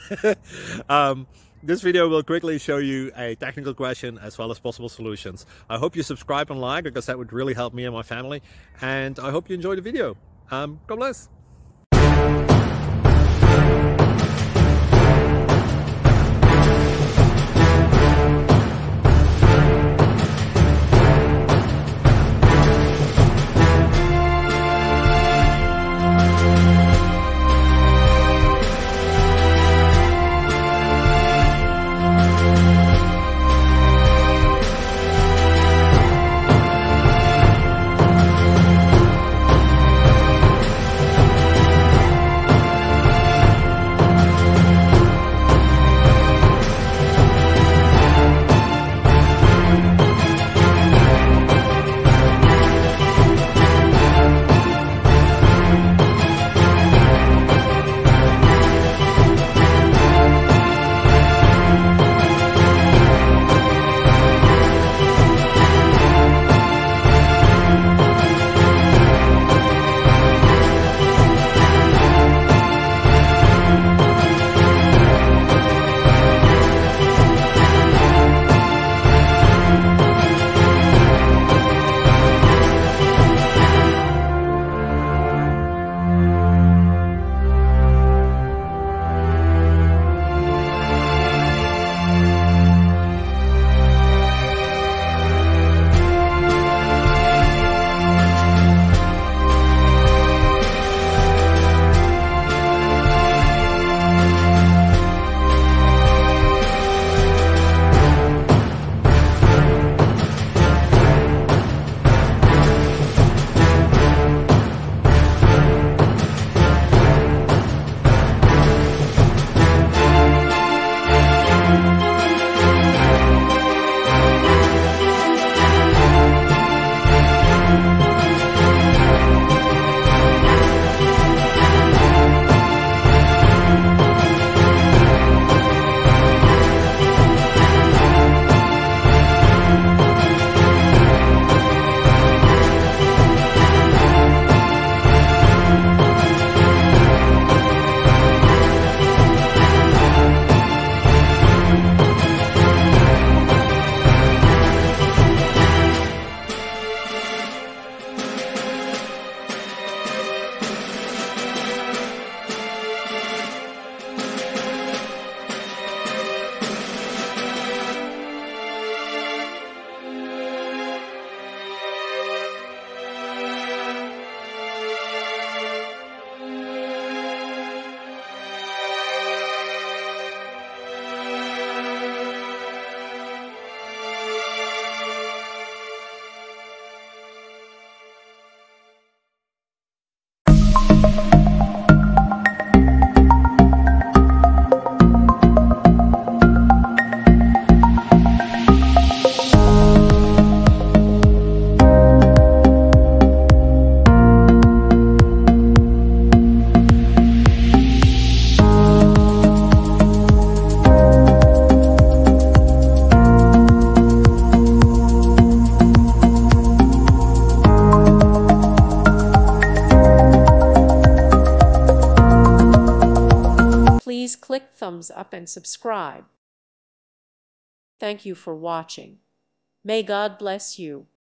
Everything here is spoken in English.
This video will quickly show you a technical question as well as possible solutions. I hope you subscribe and like, because that would really help me and my family. And I hope you enjoy the video. God bless. Please click thumbs up and subscribe. Thank you for watching. May God bless you.